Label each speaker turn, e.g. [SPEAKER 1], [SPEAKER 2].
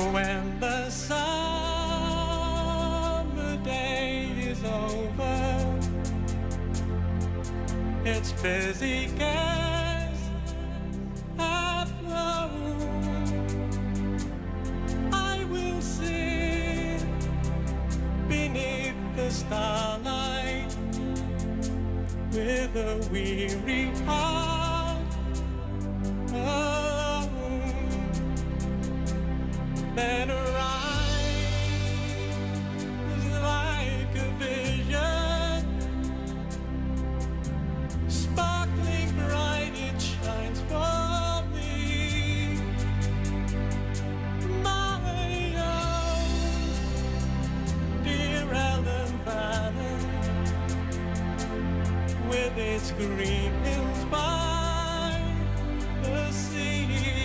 [SPEAKER 1] When the summer day is over, its busy guests have flown, I will sit beneath the starlight with a weary heart alone. Then arise like a vision, sparkling bright it shines for me, my own dear Vannin, with its green hills by the sea.